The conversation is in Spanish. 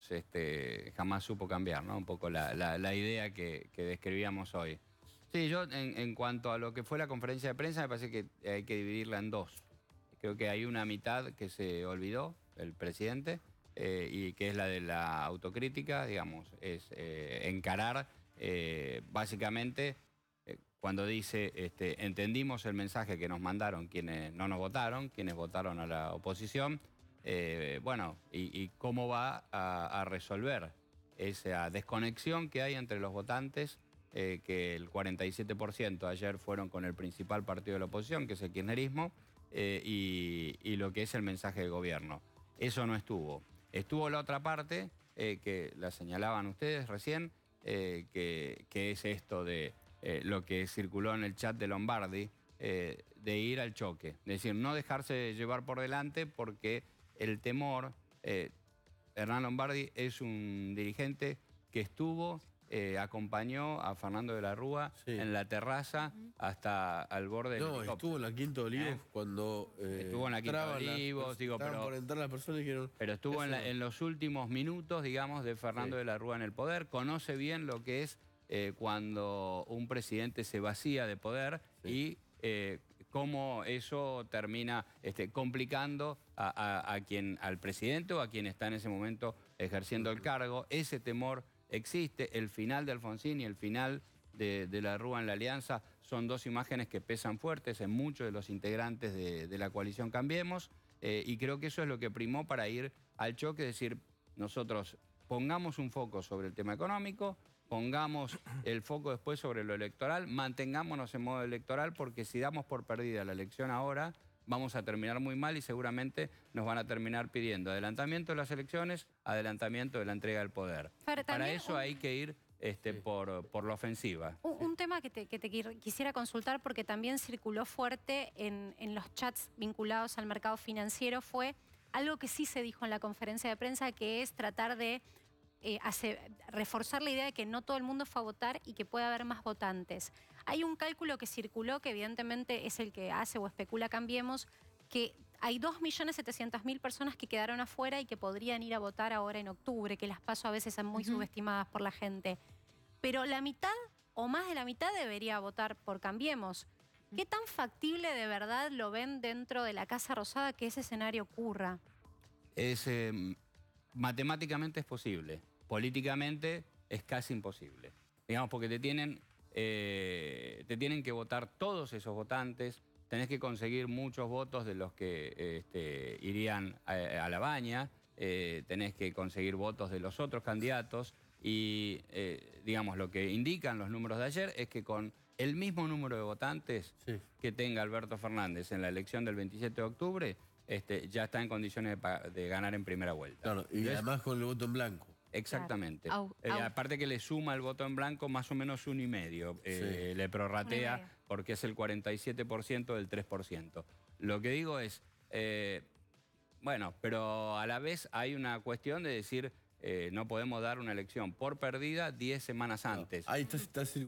jamás supo cambiar, ¿no? Un poco la idea que describíamos hoy. Sí, yo en cuanto a lo que fue la conferencia de prensa, me parece que hay que dividirla en dos. Creo que hay una mitad que se olvidó, el presidente, y que es la de la autocrítica, digamos, es encarar básicamente cuando dice entendimos el mensaje que nos mandaron quienes no nos votaron, quienes votaron a la oposición, bueno, y cómo va a resolver esa desconexión que hay entre los votantes, que el 47% ayer fueron con el principal partido de la oposición, que es el kirchnerismo, y lo que es el mensaje de gobierno. Eso no estuvo. Estuvo la otra parte, que la señalaban ustedes recién, que es esto de lo que circuló en el chat de Lombardi, de ir al choque. Es decir, no dejarse llevar por delante porque el temor... Hernán Lombardi es un dirigente que estuvo, acompañó a Fernando de la Rúa en la terraza hasta al borde del helicóptero. Estuvo en la Quinta de Olivos cuando estuvo en la Quinta de Olivos, estaban por entrar las personas y dijeron... Pero estuvo en los últimos minutos, digamos, de Fernando de la Rúa en el poder. Conoce bien lo que es cuando un presidente se vacía de poder y cómo eso termina complicando al presidente o a quien está en ese momento ejerciendo el cargo. Ese temor existe. El final de Alfonsín y el final de la Rúa en la Alianza son dos imágenes que pesan fuertes en muchos de los integrantes de la coalición Cambiemos, y creo que eso es lo que primó para ir al choque, es decir, nosotros pongamos un foco sobre el tema económico, pongamos el foco después sobre lo electoral, mantengámonos en modo electoral, porque si damos por perdida la elección ahora, vamos a terminar muy mal y seguramente nos van a terminar pidiendo adelantamiento de las elecciones, adelantamiento de la entrega del poder. Para eso hay que ir por la ofensiva. Un tema que te quisiera consultar, porque también circuló fuerte en los chats vinculados al mercado financiero, fue algo que sí se dijo en la conferencia de prensa, que es tratar de reforzar la idea de que no todo el mundo fue a votar y que puede haber más votantes. Hay un cálculo que circuló, que evidentemente es el que hace o especula Cambiemos, que hay 2.700.000 personas que quedaron afuera y que podrían ir a votar ahora en octubre, que las PASO a veces son muy subestimadas por la gente. Pero la mitad o más de la mitad debería votar por Cambiemos. ¿Qué tan factible de verdad lo ven dentro de la Casa Rosada que ese escenario ocurra? Matemáticamente es posible, políticamente es casi imposible. Digamos, porque te tienen que votar todos esos votantes, tenés que conseguir muchos votos de los que irían a la baña, tenés que conseguir votos de los otros candidatos y, digamos, lo que indican los números de ayer es que con el mismo número de votantes que tenga Alberto Fernández en la elección del 27 de octubre, ya está en condiciones de ganar en primera vuelta. Claro, y entonces, además con el voto en blanco. Exactamente. Aparte que le suma el voto en blanco más o menos 1,5. Le prorratea porque es el 47% del 3%. Lo que digo es, bueno, pero a la vez hay una cuestión de decir, no podemos dar una elección por perdida 10 semanas antes. Ahí está